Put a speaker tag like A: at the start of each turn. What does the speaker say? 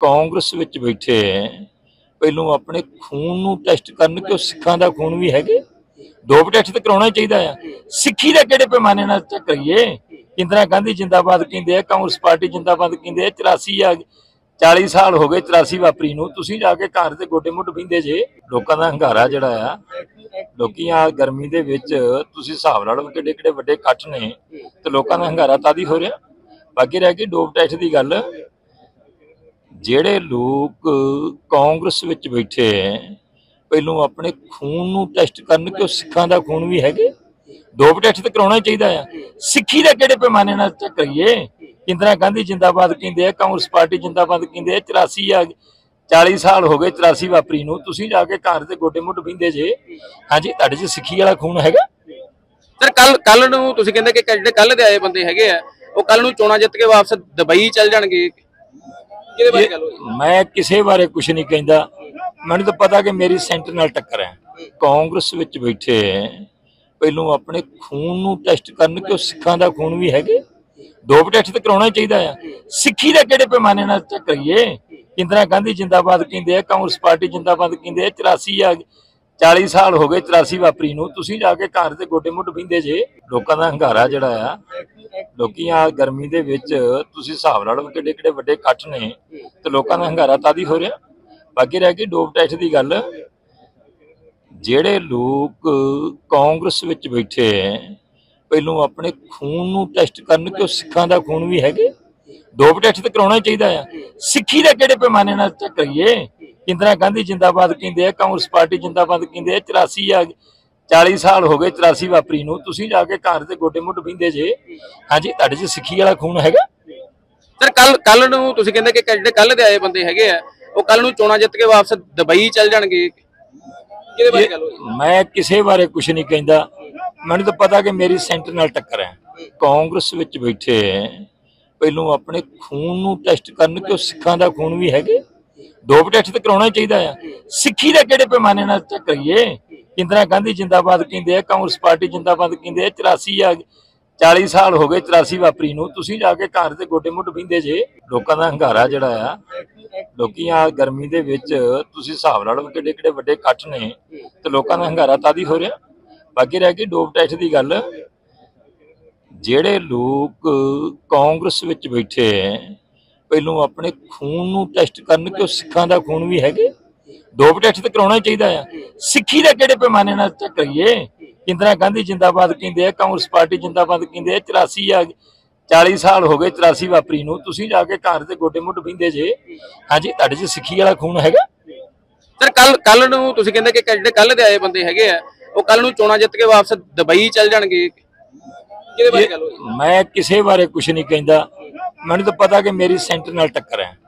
A: ਕਾਂਗਰਸ ਵਿੱਚ ਬੈਠੇ ਪਹਿਲੋਂ ਆਪਣੇ ਖੂਨ ਨੂੰ ਟੈਸਟ ਕਰਨ ਕਿ ਉਹ ਸਿੱਖਾਂ ਦਾ ਖੂਨ ਵੀ ਹੈਗੇ। ਡੋਪ ਟੈਸਟ ਤਾਂ ਕਰਾਉਣਾ ਚਾਹੀਦਾ ਆ। ਸਿੱਖੀ ਦਾ ਕਿਹੜੇ ਪੈਮਾਨੇ ਨਾਲ ਚੈੱਕ ਕਰੀਏ। ਇੰਦਰਾ ਗਾਂਧੀ ਜਿੰਦਾਬਾਦ ਕਹਿੰਦੇ ਆ, ਕਾਂਗਰਸ ਪਾਰਟੀ ਜਿੰਦਾਬਾਦ ਕਹਿੰਦੇ ਆ। 84 ਆ 40 ਸਾਲ ਹੋ ਗਏ 84 ਵਾਪਰੀ ਨੂੰ। ਤੁਸੀਂ ਜਾ ਕੇ ਘਰ ਤੇ ਗੋਡੇ ਮੁੱਢ ਬਹਿੰਦੇ ਜੇ। ਲੋਕਾਂ ਦਾ ਹੰਗਾਰਾ ਜਿਹੜਾ ਆ, ਲੋਕੀ ਆ ਗਰਮੀ ਦੇ ਵਿੱਚ ਤੁਸੀਂ ਹਿਸਾਬ ਲਾ ਲਓ ਕਿੱਡੇ ਕਿੱਡੇ ਵੱਡੇ ਇਕੱਠ ਨੇ ਤੇ ਲੋਕਾਂ ਦਾ ਹੰਗਾਰਾ ਤਾਦੀ ਹੋ ਰਿਹਾ। ਬਾਕੀ ਰਹਿ ਗਈ ਡੋਪ ਟੈਸਟ ਦੀ ਗੱਲ। ਜਿਹੜੇ ਲੋਕ ਕਾਂਗਰਸ ਵਿੱਚ ਬੈਠੇ ਪਹਿਲੋਂ ਆਪਣੇ ਖੂਨ ਨੂੰ ਟੈਸਟ ਕਰਨ ਕਿ ਉਹ ਸਿੱਖਾਂ ਦਾ ਖੂਨ ਵੀ ਹੈਗੇ। ਡੋਪ ਟੈਸਟ ਤਾਂ ਕਰਾਉਣਾ ਚਾਹੀਦਾ ਆ। ਸਿੱਖੀ ਦਾ ਕਿਹੜੇ ਪੈਮਾਨੇ ਨਾਲ ਚੈੱਕ ਕਰੀਏ। ਇੰਦਰਾ ਗਾਂਧੀ ਜਿੰਦਾਬਾਦ ਕਹਿੰਦੇ ਆ, ਕਾਂਗਰਸ ਪਾਰਟੀ ਜਿੰਦਾਬਾਦ ਕਹਿੰਦੇ ਆ। 84 ਆ 40 ਸਾਲ ਹੋ ਗਏ 84 ਵਾਪਰੀ ਨੂੰ। ਤੁਸੀਂ ਜਾ ਕੇ ਘਰ ਤੇ ਗੋਡੇ ਮੁੱਢ ਬਹਿੰਦੇ ਜੇ। ਹਾਂਜੀ, ਤੁਹਾਡੇ 'ਚ ਸਿੱਖੀ ਵਾਲਾ ਖੂਨ ਹੈਗਾ।
B: ਸਰ ਕੱਲ ਨੂੰ ਤੁਸੀਂ ਕਹਿੰਦੇ ਕਿ ਜਿਹੜੇ ਕੱਲ ਦੇ ਆਏ ਬੰਦੇ ਹੈਗੇ ਆ ਉਹ ਕੱਲ ਨੂੰ ਚੋਣਾਂ ਜਿੱਤ ਕੇ ਵਾਪਸ ਦੁਬਈ ਚੱਲ ਜਾਣਗੇ। ਕਿਹਦੇ ਬਾਰੇ ਗੱਲ ਹੋਈ?
A: ਮੈਂ ਕਿਸੇ ਬਾਰੇ ਕੁਝ ਨਹੀਂ ਕਹਿੰਦਾ। ਮੈਨੂੰ ਤਾਂ ਪਤਾ ਕਿ ਮੇਰੀ ਸੈਂਟਰ ਨਾਲ ਟੱਕਰ ਹੈ। ਕਾਂਗਰਸ ਵਿੱਚ ਬੈਠੇ ਪਹਿਲੋਂ ਆਪਣੇ ਖੂਨ ਨੂੰ ਟੈਸਟ ਕਰਨ ਕਿ ਉਹ ਸਿੱਖਾਂ ਦਾ ਖੂਨ ਵੀ ਹੈਗੇ। ਡੋਪ ਟੈਸਟ ਤਾਂ ਕਰਾਉਣਾ ਚਾਹੀਦਾ ਆ। ਸਿੱਖੀ ਦਾ ਕਿਹੜੇ ਪੈਮਾਨੇ ਨਾਲ ਚੈੱਕ ਕਰੀਏ। ਇੰਦਰਾ ਗਾਂਧੀ ਜਿੰਦਾਬਾਦ ਕਹਿੰਦੇ ਆ, ਕਾਂਗਰਸ ਪਾਰਟੀ ਜਿੰਦਾਬਾਦ ਕਹਿੰਦੇ ਆ। 84 ਆ 40 ਸਾਲ ਹੋ ਗਏ 84 ਵਾਪਰੀ ਨੂੰ। ਤੁਸੀਂ ਜਾ ਕੇ ਘਰ ਤੇ ਗੋਡੇ ਮੁੱਢ ਬਹਿੰਦੇ ਜੇ। ਲੋਕਾਂ ਦਾ ਹੰਗਾਰਾ ਜਿਹੜਾ ਆ, ਲੋਕੀ ਆ ਗਰਮੀ ਦੇ ਵਿੱਚ ਤੁਸੀਂ ਹਿਸਾਬ ਲਾ ਲਓ ਕਿੱਡੇ ਕਿੱਡੇ ਵੱਡੇ ਇਕੱਠ ਨੇ ਤੇ ਲੋਕਾਂ ਦਾ ਹੰਗਾਰਾ ਤਾਦੀ ਹੋ ਰਿਹਾ। ਬਾਕੀ ਰਹਿ ਗਈ ਡੋਪ ਟੈਸਟ ਦੀ ਗੱਲ। ਜਿਹੜੇ ਲੋਕ ਕਾਂਗਰਸ ਵਿੱਚ ਬੈਠੇ ਪਹਿਲੋਂ ਆਪਣੇ ਖੂਨ ਨੂੰ ਟੈਸਟ ਕਰਨ ਕਿ ਉਹ ਸਿੱਖਾਂ ਦਾ ਖੂਨ ਵੀ ਹੈਗੇ। ਡੋਪ ਟੈਸਟ ਤਾਂ ਕਰਾਉਣਾ ਚਾਹੀਦਾ ਆ। ਸਿੱਖੀ ਦਾ ਕਿਹੜੇ ਪੈਮਾਨੇ ਨਾਲ ਚੈੱਕ ਕਰੀਏ। ਇੰਦਰਾ ਗਾਂਧੀ ਜਿੰਦਾਬਾਦ ਕਹਿੰਦੇ ਆ, ਕਾਂਗਰਸ ਪਾਰਟੀ ਜਿੰਦਾਬਾਦ ਕਹਿੰਦੇ ਆ। 84 ਆ 40 ਸਾਲ ਹੋ ਗਏ 84 ਵਾਪਰੀ ਨੂੰ। ਤੁਸੀਂ ਜਾ ਕੇ ਘਰ ਤੇ ਗੋਡੇ ਮੁੱਢ ਬਹਿੰਦੇ ਜੇ। ਹਾਂਜੀ, ਤੁਹਾਡੇ 'ਚ ਸਿੱਖੀ ਵਾਲਾ ਖੂਨ ਹੈਗਾ।
B: ਸਰ ਕੱਲ ਨੂੰ ਤੁਸੀਂ ਕਹਿੰਦੇ ਕਿ ਜਿਹੜੇ ਕੱਲ ਦੇ ਆਏ ਬੰਦੇ ਹੈਗੇ ਆ ਉਹ ਕੱਲ ਨੂੰ ਚੋਣਾਂ ਜਿੱਤ ਕੇ ਵਾਪਸ ਦੁਬਈ ਚੱਲ ਜਾਣਗੇ। ਕਿਹਦੇ ਬਾਰੇ ਗੱਲ ਹੋਈ?
A: ਮੈਂ ਕਿਸੇ ਬਾਰੇ ਕੁਝ ਨਹੀਂ ਕਹਿੰਦਾ। ਮੈਨੂੰ ਤਾਂ ਪਤਾ ਕਿ ਮੇਰੀ ਸੈਂਟਰ ਨਾਲ ਟੱਕਰ ਹੈ। ਕਾਂਗਰਸ ਵਿੱਚ ਬੈਠੇ ਪਹਿਲੋਂ ਆਪਣੇ ਖੂਨ ਨੂੰ ਟੈਸਟ ਕਰਨ ਕਿ ਉਹ ਸਿੱਖਾਂ ਦਾ ਖੂਨ ਵੀ ਹੈਗੇ। ਡੋਪ ਟੈਸਟ ਤਾਂ ਕਰਾਉਣਾ ਚਾਹੀਦਾ ਆ। ਸਿੱਖੀ ਦਾ ਕਿਹੜੇ ਪੈਮਾਨੇ ਨਾਲ ਚੈੱਕ ਕਰੀਏ। ਇੰਦਰਾ ਗਾਂਧੀ ਜਿੰਦਾਬਾਦ ਕਹਿੰਦੇ ਆ, ਕਾਂਗਰਸ ਪਾਰਟੀ ਜਿੰਦਾਬਾਦ ਕਹਿੰਦੇ ਆ। 84 ਆ 40 ਸਾਲ ਹੋ ਗਏ 84 ਵਾਪਰੀ ਨੂੰ। ਤੁਸੀਂ ਜਾ ਕੇ ਘਰ ਤੇ ਗੋਡੇ ਮੁੱਢ ਬਹਿੰਦੇ ਜੇ। ਲੋਕਾਂ ਦਾ ਹੰਗਾਰਾ ਜਿਹੜਾ ਆ, ਲੋਕੀ ਆ ਗਰਮੀ ਦੇ ਵਿੱਚ ਤੁਸੀਂ ਹਿਸਾਬ ਲਾ ਲਓ ਕਿੱਡੇ ਕਿੱਡੇ ਵੱਡੇ ਇਕੱਠ ਨੇ ਤੇ ਲੋਕਾਂ ਦਾ ਹੰਗਾਰਾ ਤਾਦੀ ਹੋ ਰਿਹਾ। ਬਾਕੀ ਰਹਿ ਗਈ ਡੋਪ ਟੈਸਟ ਦੀ ਗੱਲ। ਜਿਹੜੇ ਲੋਕ ਕਾਂਗਰਸ ਵਿੱਚ ਬੈਠੇ ਪਹਿਲੋਂ ਆਪਣੇ ਖੂਨ ਨੂੰ ਟੈਸਟ ਕਰਨ ਕਿ ਉਹ ਸਿੱਖਾਂ ਦਾ ਖੂਨ ਵੀ ਹੈਗੇ। ਡੋਪ ਟੈਸਟ ਤਾਂ ਕਰਾਉਣਾ ਚਾਹੀਦਾ ਆ। ਸਿੱਖੀ ਦਾ ਕਿਹੜੇ ਪੈਮਾਨੇ ਨਾਲ ਚੈੱਕ ਕਰੀਏ। ਇੰਦਰਾ ਗਾਂਧੀ ਜਿੰਦਾਬਾਦ ਕਹਿੰਦੇ ਆ, ਕਾਂਗਰਸ ਪਾਰਟੀ ਜਿੰਦਾਬਾਦ ਕਹਿੰਦੇ ਆ। 84 ਆ 40 ਸਾਲ ਹੋ ਗਏ 84 ਵਾਪਰੀ ਨੂੰ। ਤੁਸੀਂ ਜਾ ਕੇ ਘਰ ਤੇ ਗੋਡੇ ਮੁੱਢ ਬਹਿੰਦੇ ਜੇ। ਹਾਂਜੀ, ਤੁਹਾਡੇ 'ਚ ਸਿੱਖੀ ਵਾਲਾ ਖੂਨ ਹੈਗਾ।
B: ਸਰ ਕੱਲ ਨੂੰ ਤੁਸੀਂ ਕਹਿੰਦੇ ਕਿ ਜਿਹੜੇ ਕੱਲ ਦੇ ਆਏ ਬੰਦੇ ਹੈਗੇ ਆ ਉਹ ਕੱਲ ਨੂੰ ਚੋਣਾਂ ਜਿੱਤ ਕੇ ਵਾਪਸ ਦੁਬਈ ਚੱਲ ਜਾਣਗੇ। ਕਿਹਦੇ ਬਾਰੇ ਗੱਲ ਹੋਈ?
A: ਮੈਂ ਕਿਸੇ ਬਾਰੇ ਕੁਝ ਨਹੀਂ ਕਹਿੰਦਾ। ਮੈਨੂੰ ਤਾਂ ਪਤਾ ਕਿ ਮੇਰੀ ਸੈਂਟਰ ਨਾਲ ਟੱਕਰ ਹੈ।